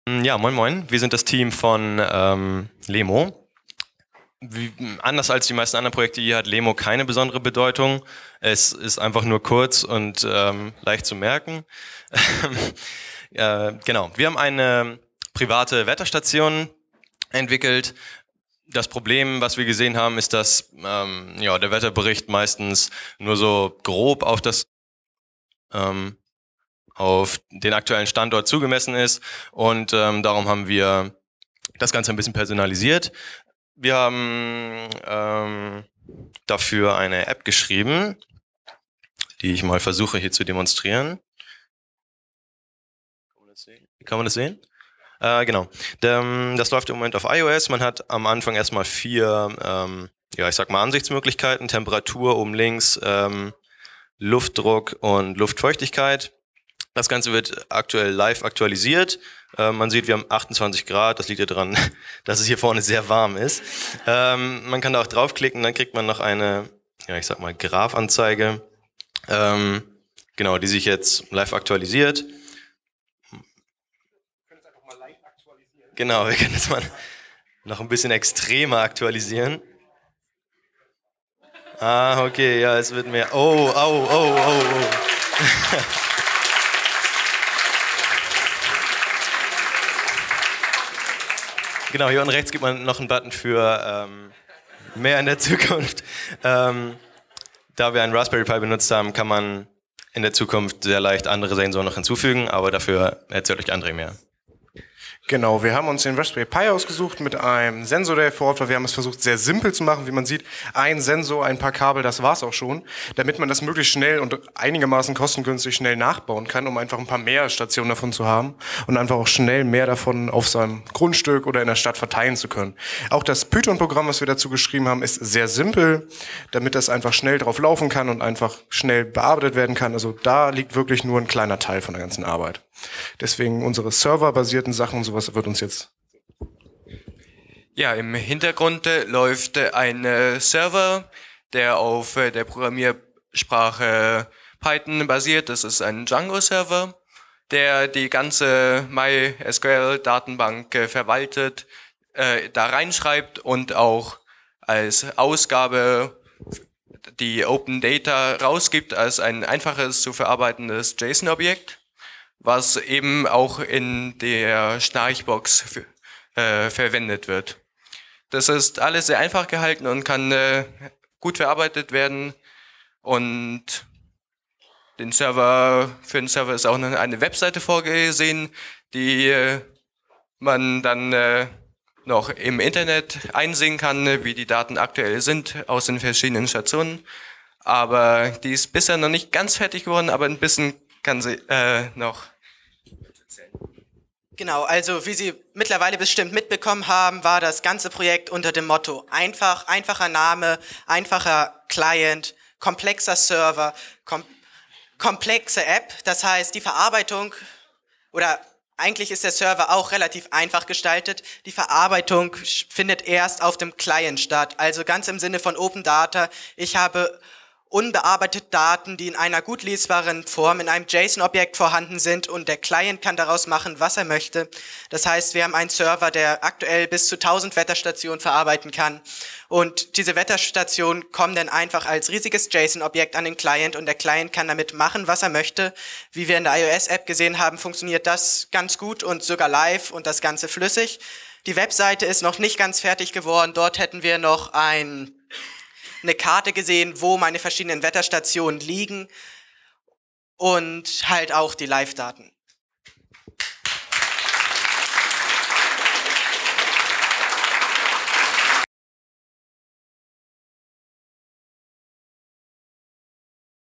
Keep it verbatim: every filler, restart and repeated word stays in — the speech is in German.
Ja, moin moin. Wir sind das Team von ähm, Lemo. Wie, anders als die meisten anderen Projekte hier hat Lemo keine besondere Bedeutung. Es ist einfach nur kurz und ähm, leicht zu merken. äh, genau, wir haben eine private Wetterstation entwickelt. Das Problem, was wir gesehen haben, ist, dass ähm, ja, der Wetterbericht meistens nur so grob auf das ähm, auf den aktuellen Standort zugemessen ist und ähm, darum haben wir das Ganze ein bisschen personalisiert. Wir haben ähm, dafür eine App geschrieben, die ich mal versuche hier zu demonstrieren. Kann man das sehen? Kann man das sehen? Äh, genau. Das läuft im Moment auf iOS. Man hat am Anfang erstmal vier, ähm, ja, ich sag mal Ansichtsmöglichkeiten: Temperatur oben links, ähm, Luftdruck und Luftfeuchtigkeit. Das Ganze wird aktuell live aktualisiert. Äh, man sieht, wir haben achtundzwanzig Grad. Das liegt ja daran, dass es hier vorne sehr warm ist. Ähm, man kann da auch draufklicken, dann kriegt man noch eine, ja, ich sag mal, Graphanzeige, ähm, genau, die sich jetzt live aktualisiert. Wir können es einfach mal live aktualisieren. Genau, wir können es mal noch ein bisschen extremer aktualisieren. Ah, okay, ja, es wird mehr. Oh, oh, oh, oh, oh. Genau, hier unten rechts gibt man noch einen Button für ähm, mehr in der Zukunft. Ähm, da wir einen Raspberry Pi benutzt haben, kann man in der Zukunft sehr leicht andere Sensoren noch hinzufügen, aber dafür erzählt euch André mehr. Genau, wir haben uns den Raspberry Pi ausgesucht mit einem Sensor, der vor Ort war. Wir haben es versucht, sehr simpel zu machen. Wie man sieht, ein Sensor, ein paar Kabel, das war's auch schon. Damit man das möglichst schnell und einigermaßen kostengünstig schnell nachbauen kann, um einfach ein paar mehr Stationen davon zu haben und einfach auch schnell mehr davon auf seinem Grundstück oder in der Stadt verteilen zu können. Auch das Python-Programm, was wir dazu geschrieben haben, ist sehr simpel, damit das einfach schnell drauf laufen kann und einfach schnell bearbeitet werden kann. Also da liegt wirklich nur ein kleiner Teil von der ganzen Arbeit. Deswegen unsere serverbasierten Sachen und sowas wird uns jetzt... Ja, im Hintergrund äh, läuft äh, ein äh, Server, der auf äh, der Programmiersprache Python basiert. Das ist ein Django-Server, der die ganze MySQL-Datenbank äh, verwaltet, äh, da reinschreibt und auch als Ausgabe die Open Data rausgibt als ein einfaches zu verarbeitendes JSON-Objekt, was eben auch in der Schnarchbox für, äh, verwendet wird. Das ist alles sehr einfach gehalten und kann äh, gut verarbeitet werden. Und den Server, für den Server ist auch eine Webseite vorgesehen, die äh, man dann äh, noch im Internet einsehen kann, wie die Daten aktuell sind aus den verschiedenen Stationen. Aber die ist bisher noch nicht ganz fertig geworden, aber ein bisschen kann sie äh, noch erzählen. Genau, also wie Sie mittlerweile bestimmt mitbekommen haben, war das ganze Projekt unter dem Motto einfach, einfacher Name, einfacher Client, komplexer Server, kom komplexe App. Das heißt, die Verarbeitung oder eigentlich ist der Server auch relativ einfach gestaltet. Die Verarbeitung findet erst auf dem Client statt, also ganz im Sinne von Open Data. Ich habe unbearbeitete Daten, die in einer gut lesbaren Form in einem JSON-Objekt vorhanden sind und der Client kann daraus machen, was er möchte. Das heißt, wir haben einen Server, der aktuell bis zu tausend Wetterstationen verarbeiten kann und diese Wetterstationen kommen dann einfach als riesiges JSON-Objekt an den Client und der Client kann damit machen, was er möchte. Wie wir in der iOS-App gesehen haben, funktioniert das ganz gut und sogar live und das Ganze flüssig. Die Webseite ist noch nicht ganz fertig geworden. Dort hätten wir noch ein eine Karte gesehen, wo meine verschiedenen Wetterstationen liegen und halt auch die Live-Daten.